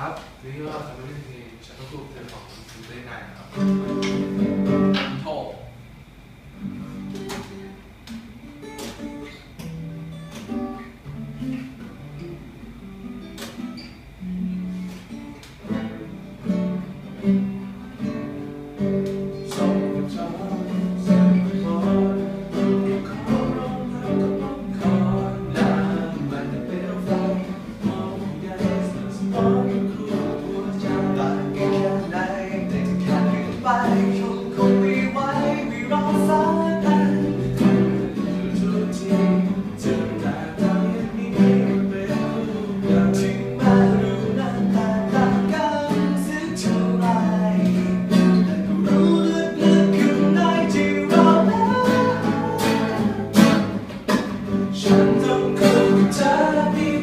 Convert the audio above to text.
ครับวันนี้เราจะมาเล่นเพลงฉันต้องถูกเธอของซิงเกิลใหม่นะครับโถคงไม่ไหวไม่รอสักกันทุกทีจะแต่ทำอย่างนี้เป็นคู่กันถึงแม้รู้นั้นแตกต่างกันสักเท่าไรแต่ก็รู้ลึกๆข้างในที่เราแล้วฉันต้องคู่กับเธอ